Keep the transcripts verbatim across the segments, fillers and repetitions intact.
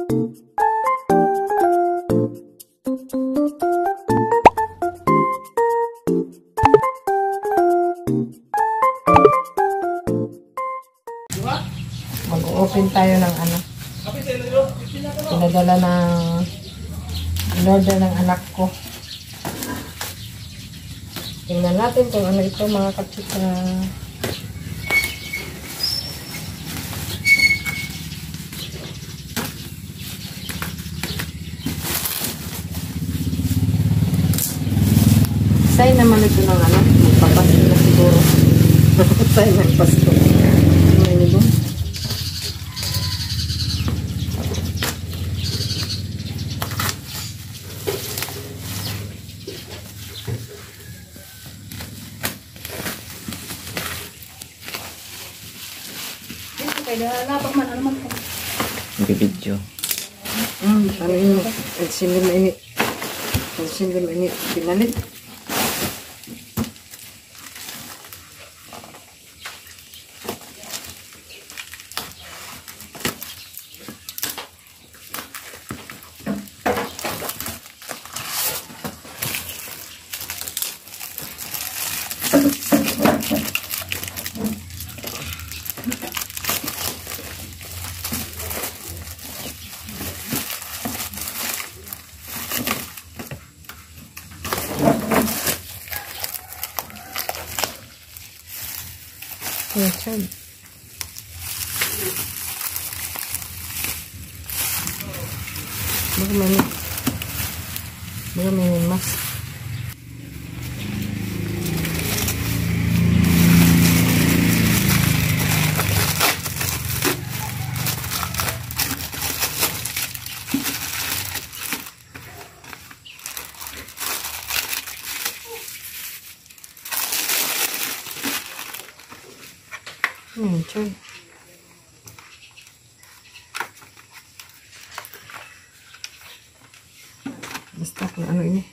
Mag-open tayo ng ano. Pinadala ng in-order ng anak ko. Tingnan natin kung ano ito mga katsika. Sign naman ito ng ano. Magpapasin na siguro. Sign ng pasto. Ano yun ito? Video. Hmm, ano yun? Ang single na ini. Ang single na ini. Pinalit. Yan. Baka may baka may mas. Hmm, chay. Basta kung ano ini.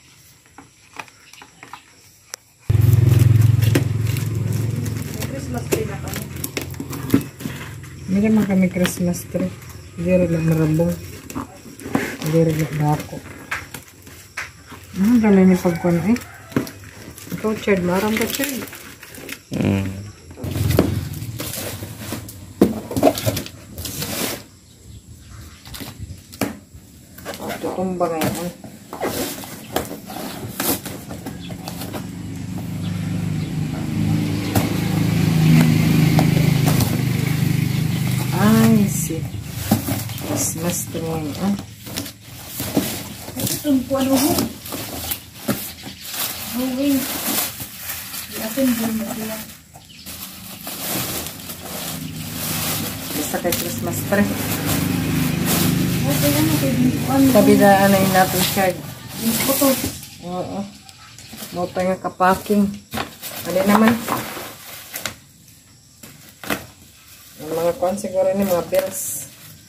Christmas tree na kami. Hindi naman kami Christmas tree. Hindi rin lang marabong. Hindi rin lang bako. Ang dami ni pagkuhan eh. Ikaw, Chad. Marang ka, Chad. Hmm. Tutumba ngayon. Ay, si Christmas tree ngayon. Ito tumpuan mo. Hawing. Iasin din mo sila. Basta kay Christmas tree. Okay, ano kayo? Kabidaan na yun natin siya. Yung photo. Oo. Moto nga kapaking. Ano naman? Yung mga kuhan siguro ni mga bills.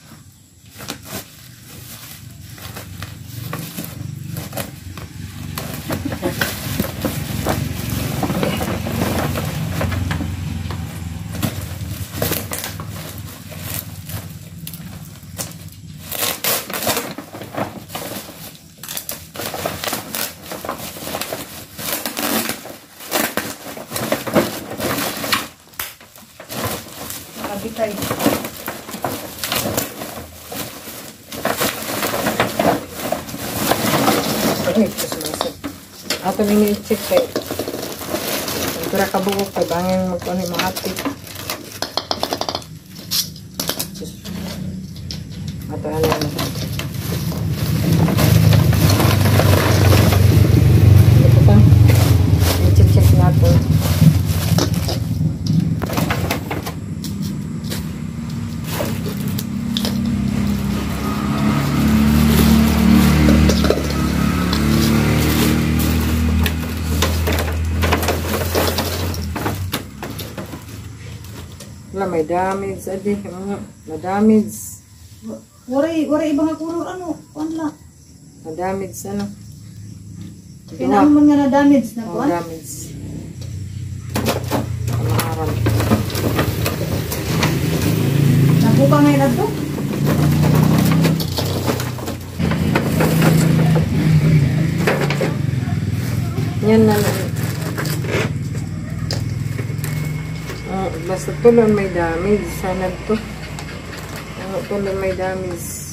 Abitay. Ato ini i-check kay Pagkira ka buok kay bangin magkuhan ni mga ati. Ato ano ano. Ito pa. I-check nato. Wala, may damage. Adi, mga na-damage. Waray, waray ibang kulor ano? Kuan la. Na-damage, ano? Kailangan mo nga na damage na Oh, kuan. damage. Kamaharan. Nabuka ngayon na to. Yan na lang. Ah, basta tulon may damage. Sana to. Ano tulon may damage.